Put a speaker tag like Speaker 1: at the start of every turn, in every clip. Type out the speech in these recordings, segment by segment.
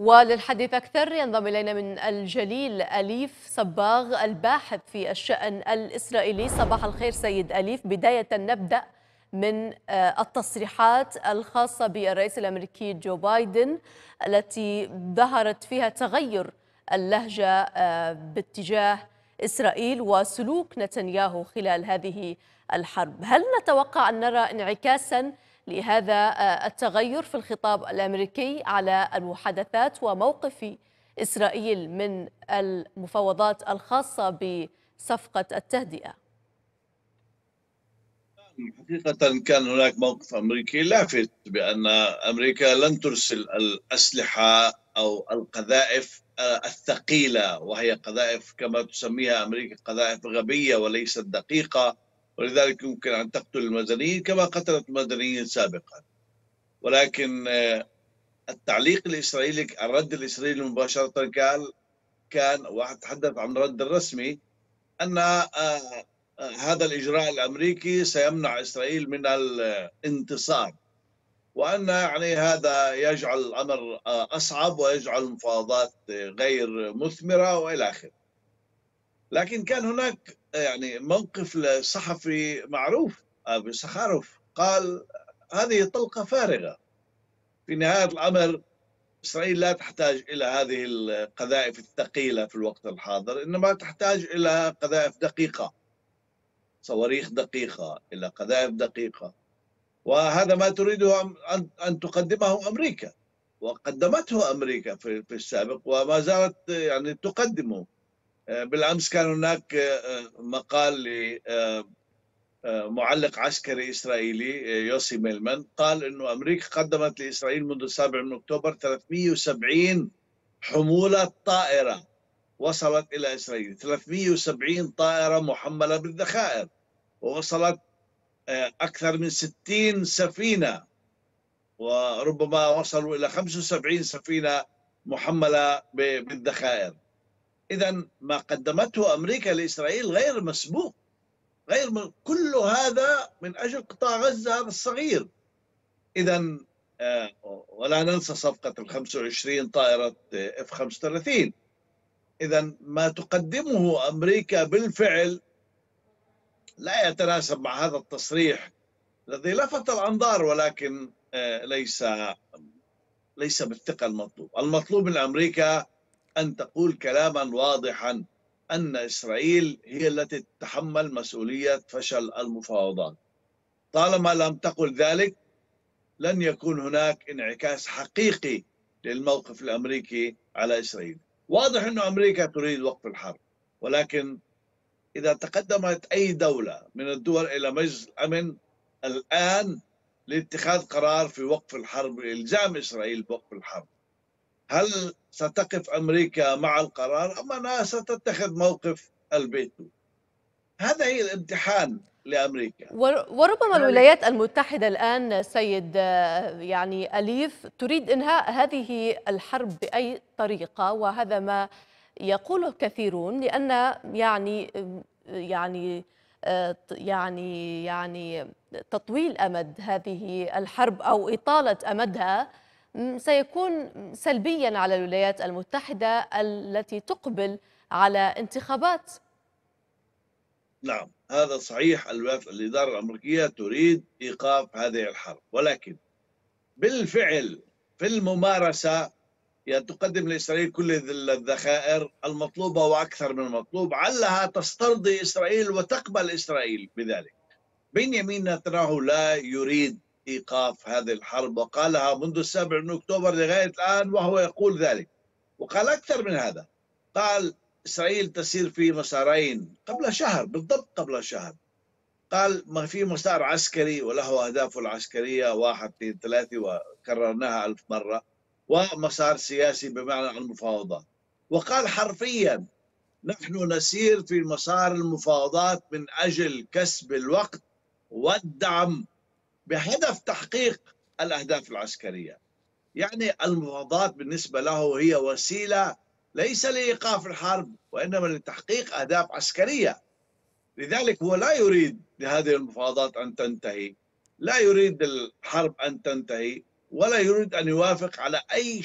Speaker 1: وللحديث أكثر ينضم إلينا من الجليل أليف صباغ الباحث في الشأن الإسرائيلي. صباح الخير سيد أليف. بداية نبدأ من التصريحات الخاصة بالرئيس الأمريكي جو بايدن التي ظهرت فيها تغير اللهجة باتجاه إسرائيل وسلوك نتنياهو خلال هذه الحرب. هل نتوقع أن نرى انعكاسا لهذا التغير في الخطاب الأمريكي على المحادثات وموقف إسرائيل من المفاوضات الخاصة بصفقة التهدئة؟
Speaker 2: حقيقة كان هناك موقف أمريكي لافت بأن أمريكا لن ترسل الأسلحة أو القذائف الثقيلة، وهي قذائف كما تسميها أمريكا قذائف غبية وليست دقيقة، ولذلك يمكن أن تقتل المدنيين كما قتلت المدنيين سابقا. ولكن التعليق الإسرائيلي، الرد الإسرائيلي مباشرة كان واحد تحدث عن الرد الرسمي أن هذا الإجراء الأمريكي سيمنع إسرائيل من الانتصار، وأن يعني هذا يجعل الأمر أصعب ويجعل المفاوضات غير مثمرة وإلى آخره. لكن كان هناك يعني موقف لصحفي معروف أبي سخاروف قال هذه طلقة فارغة. في نهاية الأمر إسرائيل لا تحتاج إلى هذه القذائف الثقيلة في الوقت الحاضر، إنما تحتاج إلى قذائف دقيقة، صواريخ دقيقة، إلى قذائف دقيقة. وهذا ما تريده أن تقدمه أمريكا، وقدمته أمريكا في السابق وما زالت يعني تقدمه. بالأمس كان هناك مقال لمعلق عسكري إسرائيلي يوسي ميلمان قال إنه أمريكا قدمت لإسرائيل منذ 7 من أكتوبر 370 حمولة طائرة وصلت إلى إسرائيل، 370 طائرة محملة بالذخائر، ووصلت أكثر من 60 سفينة، وربما وصلوا إلى 75 سفينة محملة بالذخائر. إذن ما قدمته أمريكا لإسرائيل غير مسبوق، كل هذا من أجل قطاع غزة هذا الصغير. إذن ولا ننسى صفقة 25 طائرة F-35. إذن ما تقدمه أمريكا بالفعل لا يتناسب مع هذا التصريح الذي لفت الأنظار، ولكن ليس بالثقة المطلوب. المطلوب من أمريكا أن تقول كلاما واضحا أن إسرائيل هي التي تتحمل مسؤولية فشل المفاوضات. طالما لم تقل ذلك لن يكون هناك انعكاس حقيقي للموقف الأمريكي على إسرائيل. واضح أن أمريكا تريد وقف الحرب، ولكن إذا تقدمت أي دولة من الدول إلى مجلس الأمن الآن لاتخاذ قرار في وقف الحرب، إلزام إسرائيل بوقف الحرب، هل ستقف أمريكا مع القرار أم أنها ستتخذ موقف الفيتو؟ هذا هي الامتحان لأمريكا.
Speaker 1: وربما الولايات المتحدة الآن سيد يعني أليف تريد إنهاء هذه الحرب بأي طريقة، وهذا ما يقوله كثيرون، لأن يعني تطويل أمد هذه الحرب أو إطالة أمدها سيكون سلبيا على الولايات المتحدة التي تقبل على انتخابات.
Speaker 2: نعم هذا صحيح. الإدارة الأمريكية تريد إيقاف هذه الحرب، ولكن بالفعل في الممارسة تقدم لإسرائيل كل الذخائر المطلوبة وأكثر من المطلوب، علها تسترضي إسرائيل وتقبل إسرائيل بذلك. بنيامين نتنياهو لا يريد إيقاف هذه الحرب، وقالها منذ 7 من أكتوبر لغاية الآن وهو يقول ذلك، وقال أكثر من هذا. قال إسرائيل تسير في مسارين قبل شهر، بالضبط قبل شهر. قال ما في مسار عسكري وله أهدافه العسكرية 1 2 3 وكررناها 1000 مرة، ومسار سياسي بمعنى المفاوضات. وقال حرفيا نحن نسير في مسار المفاوضات من أجل كسب الوقت والدعم بهدف تحقيق الأهداف العسكرية. يعني المفاوضات بالنسبة له هي وسيلة ليس لإيقاف الحرب وإنما لتحقيق أهداف عسكرية. لذلك هو لا يريد لهذه المفاوضات أن تنتهي، لا يريد الحرب أن تنتهي، ولا يريد أن يوافق على أي شيء.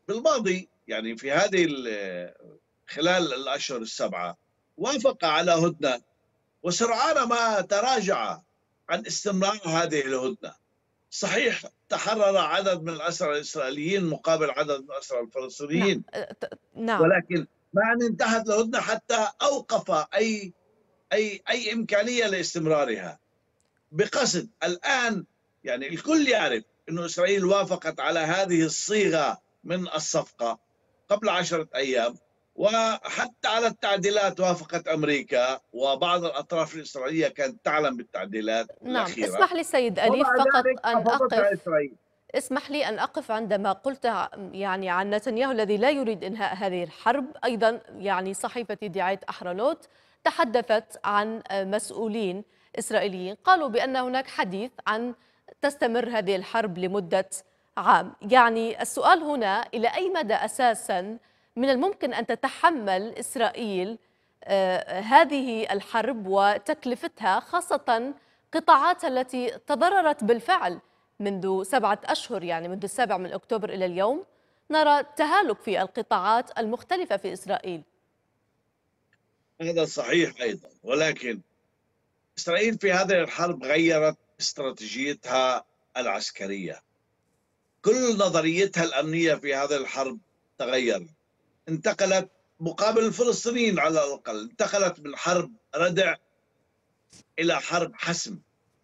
Speaker 2: بالماضي يعني في هذه خلال الأشهر السبعة وافق على هدنة، وسرعان ما تراجع عن استمرار هذه الهدنة. صحيح تحرر عدد من الأسرى الإسرائيليين مقابل عدد من الأسرى
Speaker 1: نعم.
Speaker 2: الفلسطينيين،
Speaker 1: نعم.
Speaker 2: ولكن ما أن انتهت الهدنة حتى أوقف أي إمكانية لاستمرارها بقصد. الآن يعني الكل يعرف أن إسرائيل وافقت على هذه الصيغة من الصفقة قبل 10 أيام، وحتى على التعديلات وافقت أمريكا، وبعض الأطراف الإسرائيلية كانت تعلم بالتعديلات
Speaker 1: نعم،
Speaker 2: الأخيرة،
Speaker 1: اسمح لي سيد أليف
Speaker 2: ومع ذلك
Speaker 1: فقط أن
Speaker 2: رفضتها
Speaker 1: أقف.
Speaker 2: إسرائيل.
Speaker 1: اسمح لي أن أقف عندما قلت يعني عن نتنياهو الذي لا يريد إنهاء هذه الحرب. أيضا يعني صحيفة دعاية أحرنوت تحدثت عن مسؤولين إسرائيليين قالوا بأن هناك حديث عن تستمر هذه الحرب لمدة عام. يعني السؤال هنا إلى أي مدى أساسا من الممكن أن تتحمل إسرائيل هذه الحرب وتكلفتها، خاصة قطاعات التي تضررت بالفعل منذ 7 أشهر، يعني منذ 7 أكتوبر إلى اليوم نرى تهالك في القطاعات المختلفة في إسرائيل.
Speaker 2: هذا صحيح أيضا، ولكن إسرائيل في هذه الحرب غيرت استراتيجيتها العسكرية. كل نظريتها الأمنية في هذه الحرب تغيرت، انتقلت مقابل الفلسطينيين على الأقل، انتقلت من حرب ردع إلى حرب حسم.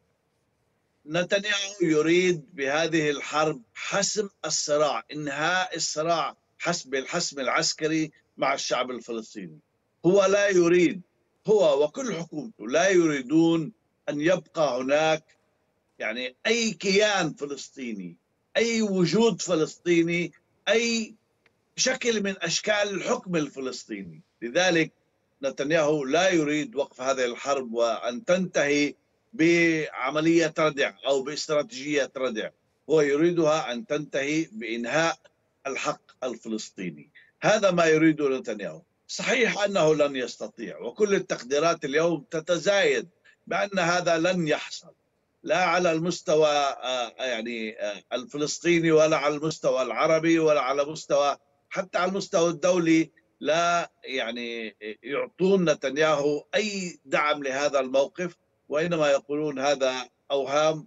Speaker 2: نتنياهو يريد بهذه الحرب حسم الصراع، إنهاء الصراع بالحسم العسكري مع الشعب الفلسطيني. هو لا يريد، هو وكل حكومته لا يريدون أن يبقى هناك يعني أي كيان فلسطيني، أي وجود فلسطيني، أي شكل من أشكال الحكم الفلسطيني. لذلك نتنياهو لا يريد وقف هذه الحرب وأن تنتهي بعملية ردع أو باستراتيجية ردع، هو يريدها أن تنتهي بإنهاء الحق الفلسطيني. هذا ما يريده نتنياهو. صحيح أنه لن يستطيع، وكل التقديرات اليوم تتزايد بأن هذا لن يحصل، لا على المستوى يعني الفلسطيني، ولا على المستوى العربي، ولا على مستوى حتى على المستوى الدولي. لا يعني يعطون نتنياهو أي دعم لهذا الموقف، وإنما يقولون هذا أوهام،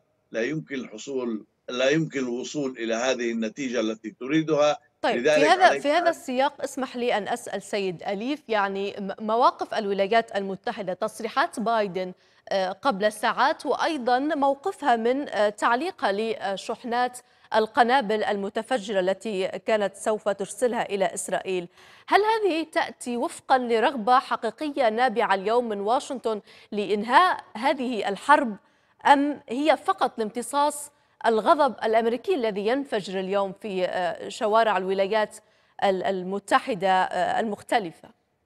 Speaker 2: لا يمكن الوصول إلى هذه النتيجة التي تريدها.
Speaker 1: طيب، في
Speaker 2: لذلك
Speaker 1: هذا
Speaker 2: عليك
Speaker 1: في هذا السياق اسمح لي أن أسأل سيد أليف، يعني مواقف الولايات المتحدة، تصريحات بايدن قبل ساعات، وأيضا موقفها من تعليقها لشحنات القنابل المتفجرة التي كانت سوف ترسلها إلى إسرائيل. هل هذه تأتي وفقا لرغبة حقيقية نابعة اليوم من واشنطن لإنهاء هذه الحرب، أم هي فقط لامتصاص الغضب الأمريكي الذي ينفجر اليوم في شوارع الولايات المتحدة المختلفة؟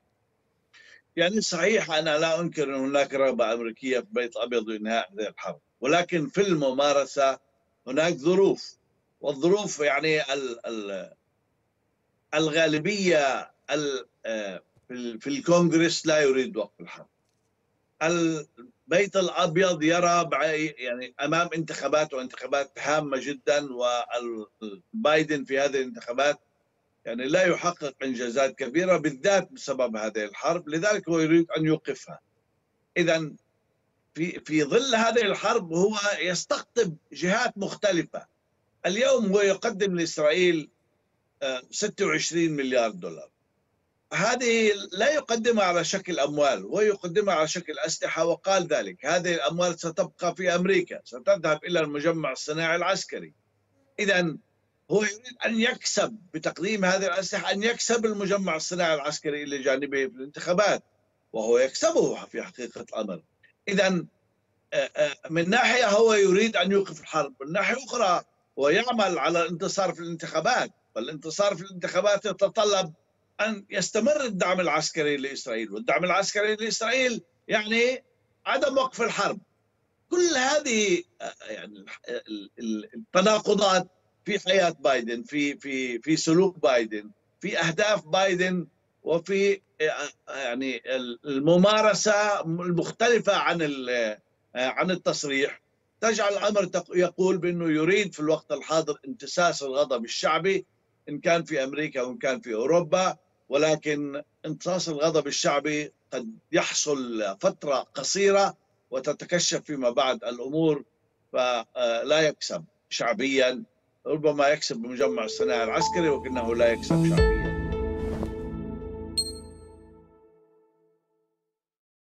Speaker 2: يعني صحيح، أنا لا أنكر أن هناك رغبة أمريكية في البيت الأبيض لإنهاء هذه الحرب، ولكن في الممارسة هناك ظروف، والظروف يعني الغالبية في الكونغرس لا يريد وقف الحرب. البيت الأبيض يرى يعني أمام انتخابات، وانتخابات هامة جدا، وبايدن في هذه الانتخابات يعني لا يحقق إنجازات كبيرة بالذات بسبب هذه الحرب، لذلك هو يريد أن يوقفها. إذا في ظل هذه الحرب هو يستقطب جهات مختلفة. اليوم هو يقدم لإسرائيل 26 مليار دولار. هذه لا يقدمها على شكل أموال، هو يقدمها على شكل أسلحة، وقال ذلك هذه الأموال ستبقى في أمريكا، ستذهب إلى المجمع الصناعي العسكري. إذا هو يريد أن يكسب بتقديم هذه الأسلحة، أن يكسب المجمع الصناعي العسكري إلى جانبه في الانتخابات، وهو يكسبه في حقيقة الأمر. إذا من ناحية هو يريد أن يوقف الحرب، من ناحية أخرى هو يعمل على الانتصار في الانتخابات، والانتصار في الانتخابات يتطلب أن يستمر الدعم العسكري لإسرائيل، والدعم العسكري لإسرائيل يعني عدم وقف الحرب. كل هذه يعني التناقضات في حياة بايدن، في سلوك بايدن، في أهداف بايدن، وفي يعني الممارسة المختلفة عن التصريح، تجعل الأمر يقول بأنه يريد في الوقت الحاضر امتصاص الغضب الشعبي إن كان في أمريكا وإن كان في أوروبا، ولكن امتصاص الغضب الشعبي قد يحصل فترة قصيرة وتتكشف فيما بعد الأمور، فلا يكسب شعبيا، ربما يكسب بمجمع الصناعي العسكري، ولكنه لا يكسب شعبيا.